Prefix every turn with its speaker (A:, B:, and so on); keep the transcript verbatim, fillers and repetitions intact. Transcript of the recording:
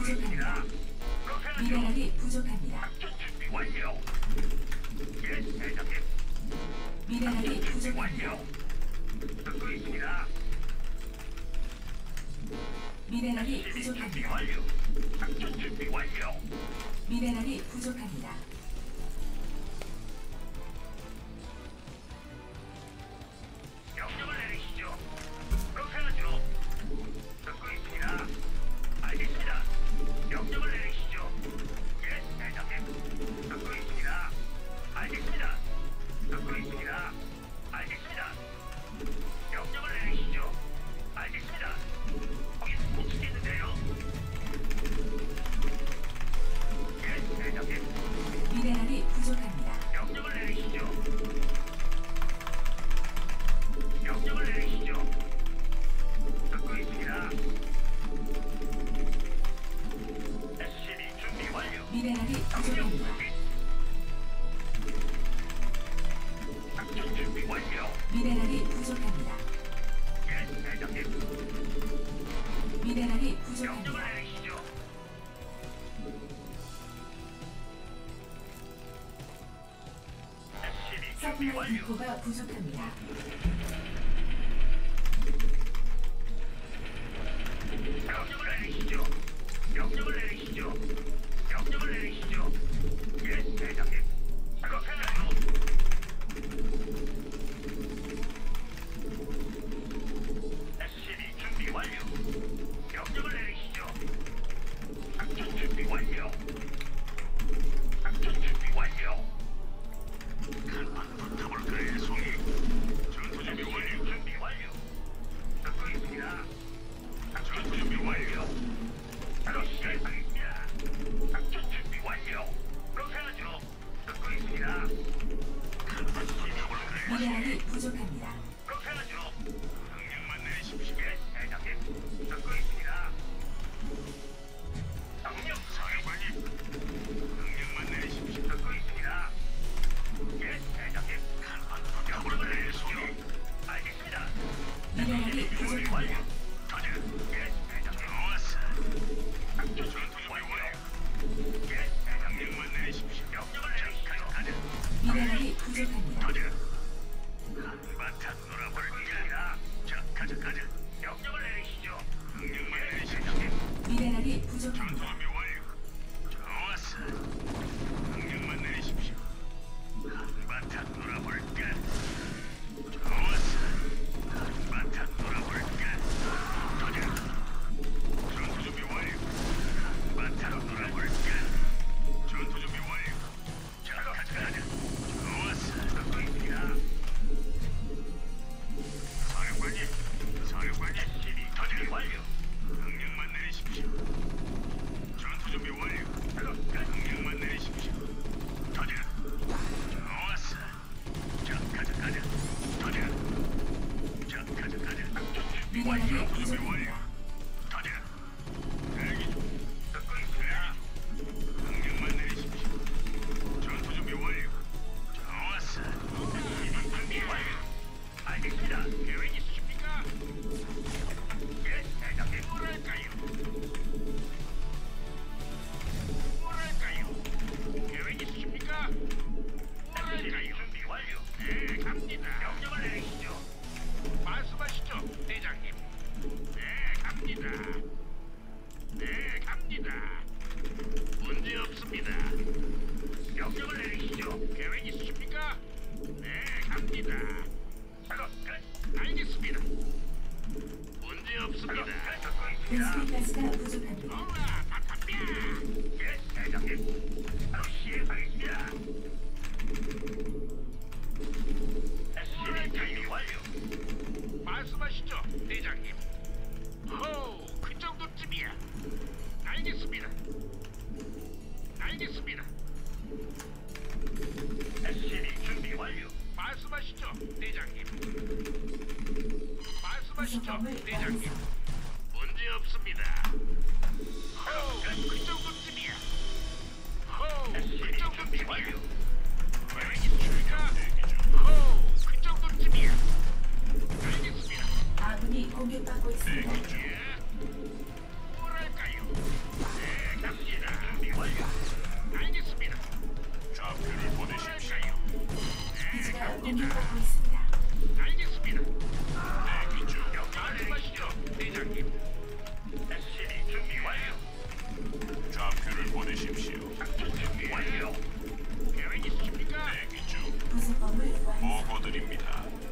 A: 부족합니다. 미네랄이 부족합니다.
B: 준비 완료. 예, 대장님.
A: 미네랄이 부족합니다.
B: 완료. 듣고 있습니다.
A: 미네랄이
B: 준비
A: 부족합니다.
B: 완료. 작전 준비 완료.
A: 미네랄이 부족합니다.
B: 명령을 내리시죠. 그렇게 하죠. 듣고 있습니다. 알겠습니다. 명령을 내리시죠. 예, 대장님. 듣고 있습니다. 알겠습니다. 듣고 있습니다. 알겠습니다. 명령을 내리시죠. 알겠습니다. 거기 못 치겠는데요. 예, 대장님.
A: 미네랄이 부족합니다.
B: 명령을 내리시죠. 명령을 내리시죠. 듣고 있습니다. 에스씨비 준비 완료.
A: 미네랄이
B: 명령
A: 부족합니다.
B: 확인. 작전 준비 완료.
A: 미네랄이 부족합니다.
B: 예, 대장님.
A: 미네랄이
B: 명령을
A: 부족합니다.
B: 내리시죠. 에스씨비 준비
A: 서플라이
B: 완료.
A: 디포가 부족합니다.
B: 명령을 내리시죠. 명령을 내리시죠. 명령을 내리시죠. 예, 대장님. 그렇게 하죠. 에스씨비 준비 완료. 명령을 내리시죠. 작전 준비 완료. 작전 준비 완료. 간판 붙어볼까요, 송이? 전투 준비 완료. 준비 완료. 듣고 있습니다. 작전 준비 완료. 바로 시행하겠습니다. 작전 준비 완료. 그렇게 하죠. 듣고 있습니다. 간판 붙어볼까요?
A: 미네랄이 부족합니다.
B: 그렇게 하죠. 명령만 내리십시오. 예, 대장님. 듣고 있습니다. 명령 사령관님. 명령만 내리십시오. 듣고 있습니다. 예, 대장님. 간판 붙어볼까요, 송이? 알겠습니다.
A: 미네랄이
B: 준비
A: 부족합니다.
B: 완료. 가자. 예, 대장님. 좋았어. 작전 준비 완료. 예, 대장님만 내리십시오. 명령을 내리시죠. 가자.
A: 미네랄이 부족합니다.
B: 가자. 한바탕 놀아볼까? 자, 가자, 가자. 명령을 내리시죠. 명령만 내리시죠.
A: 미네랄이
B: 전투
A: 부족합니다.
B: 준비 완료. 좋았어. 명령만 내리십시오. 한바탕 놀아볼까? 좋았어. 한바탕 놀아볼까? 가자. 전투 준비 완료. 한바탕 놀아볼까? 전투 준비 완료. 자, 가자, 가자. 좋았어. 듣고 있습니다. 사령관님, 사령관님, 에스씨비 전투 완료. 명령만 내리십시오. 전투 준비 완료. 명령만 내리십시오. 가자. 좋았어. 자, 가자, 가자. 가자. 자, 가자, 가자. 작전 준비 완료.
A: 미네랄이
B: 전투 준비 완료.
A: 부족합니다.
B: 가자. 대기 중. 듣고 있습니다. 명령만 내리십시오. 전투 준비 완료. 좋았어. 에스씨비 준비 완료. 알겠습니다. 계획 있으십니까? 예, 대장님. 뭐랄까요? 뭐랄까요? 계획 있으십니까? 뭐랄까요? 준비 완료. 네, 갑니다. 명령을 내리시죠. 말씀하시죠, 대장님. 네, 갑니다. 네, 갑니다. 문제 없습니다. 명령을 내리시죠. 계획 있으십니까? 네, 갑니다. 작업 끝. 알겠습니다. 문제 없습니다. 듣고 있습니다.
A: 베스핀 가스가 부족합니다.
B: 어라, 바탕뼈. 예, 대장님. 바로 시행하겠습니다. 에스씨비 준비 완료. 말씀하시죠, 대장님. 호, 그 정도쯤이야. 알겠습니다. 알겠습니다. 에스씨비 준비 완료. 말씀하시죠, 대장님. 말씀하시죠,
A: 구성범을
B: 대장님.
A: 완성.
B: 문제 없습니다. 호, 그 정도쯤이야. 호, 그 정도쯤이야. 계획 있으십니까? 호, 그 정도쯤이야. 알겠습니다.
A: 아군이 공격받고 있습니다.
B: 예. 뭐랄까요? 네,
A: 공격받고 있습니다.
B: 알겠습니다. 대기 중. 말씀하시죠, 대장님. 에스씨비 준비 완료.
C: 좌표를 보내십시오.
B: 작전 준비 완료. 계획 있으십니까?
C: 대기 중.
A: 부속 건물 완성.
C: 보고드립니다.